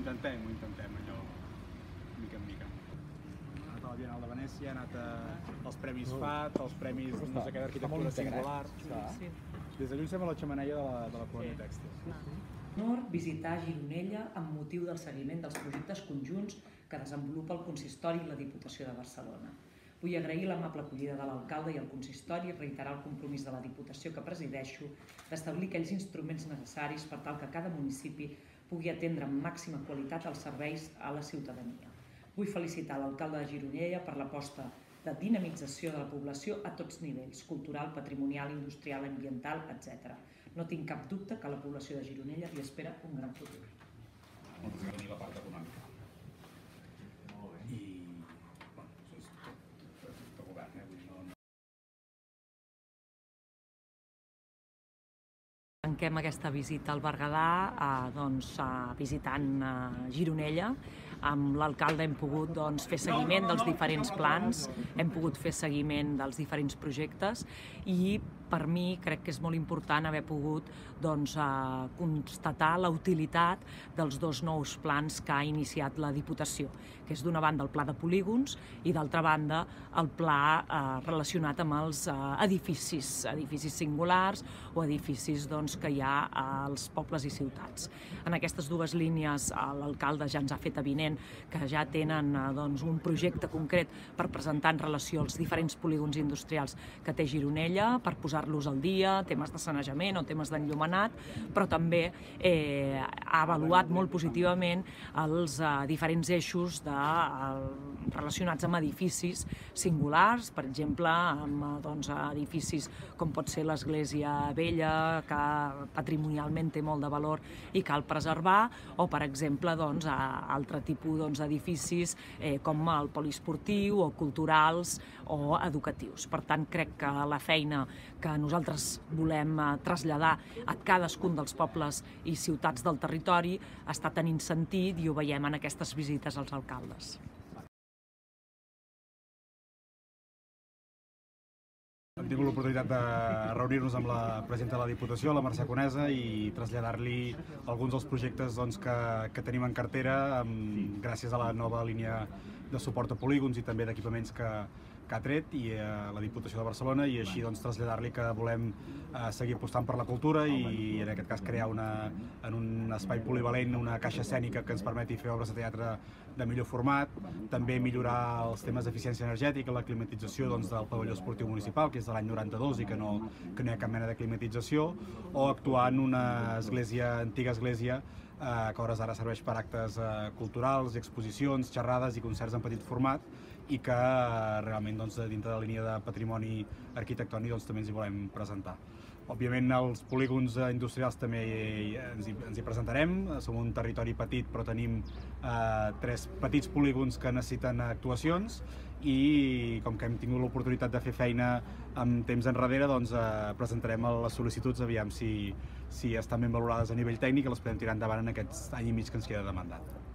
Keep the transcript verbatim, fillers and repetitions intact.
intentem, ho intentem, allò, mica en mica. He anat a la Bienal de Venècia, he anat als Premis F A T, als Premis no sé què d'arquitectura singular. Des de lluny sembla la xemeneia de la colònia tèxtil. Honor visitar Gironella amb motiu del seguiment dels projectes conjunts que desenvolupa el Consistori i la Diputació de Barcelona. Vull agrair l'amable acollida de l'alcalde i el consistori i reiterar el compromís de la Diputació que presideixo d'establir aquells instruments necessaris per tal que cada municipi pugui atendre amb màxima qualitat els serveis a la ciutadania. Vull felicitar l'alcalde de Gironella per l'aposta de dinamització de la població a tots nivells, cultural, patrimonial, industrial, ambiental, etcètera. No tinc cap dubte que la població de Gironella li espera un gran futur. Moltes gràcies. Tenir la part econòmica. I, bueno, això és tot el govern, eh? Tanquem aquesta visita al Berguedà eh, doncs, eh, visitant eh, Gironella. Amb l'alcalde hem pogut doncs, fer seguiment dels diferents plans, hem pogut fer seguiment dels diferents projectes i per mi crec que és molt important haver pogut doncs, eh, constatar la utilitat dels dos nous plans que ha iniciat la Diputació, que és d'una banda el pla de polígons i d'altra banda el pla eh, relacionat amb els eh, edificis, edificis singulars o edificis doncs, que hi ha als pobles i ciutats. En aquestes dues línies eh, l'alcalde ja ens ha fet avinent que ja tenen eh, doncs, un projecte concret per presentar en relació als diferents polígons industrials que té Gironella, per posar-los al dia, temes de sanejament o temes d'enllumenat, però també eh, ha avaluat molt positivament els eh, diferents eixos de, eh, relacionats amb edificis singulars, per exemple, amb doncs, edificis com pot ser l'Església Vella, que patrimonialment té molt de valor i cal preservar, o per exemple doncs, altre tipus doncs, d'edificis eh, com el poliesportiu o culturals o educatius. Per tant, crec que la feina que nosaltres volem eh, traslladar a cadascun dels pobles i ciutats del territori està tenint sentit i ho veiem en aquestes visites als alcaldes. Hem tingut l'oportunitat de reunir-nos amb la presidenta de la Diputació, la Mercè Conesa, i traslladar-li alguns dels projectes doncs, que, que tenim en cartera amb, gràcies a la nova línia de suport a polígons i també d'equipaments que, que ha tret i eh, la Diputació de Barcelona, i així doncs, traslladar-li que volem eh, seguir apostant per la cultura i, i en aquest cas crear una, en un espai polivalent una caixa escènica que ens permeti fer obres de teatre de millor format, també millorar els temes d'eficiència energètica, la climatització doncs, del pavelló esportiu municipal, que és de l'any noranta-dos i que no, que no hi ha cap mena de climatització, o actuar en una església, antiga església, eh, que a hores d'ara serveix per actes eh, culturals, exposicions, xerrades i concerts en petit format, i que eh, realment doncs, dintre de la línia de patrimoni arquitectònic doncs, també ens hi volem presentar. Òbviament els polígons industrials també ens hi, ens hi presentarem. Som un territori petit però tenim eh, tres petits polígons que necessiten actuacions i com que hem tingut l'oportunitat de fer feina amb temps enrere, doncs eh, presentarem les sol·licituds, aviam si, si estan ben valorades a nivell tècnic i les podem tirar endavant en aquest any i mig que ens queda de mandat.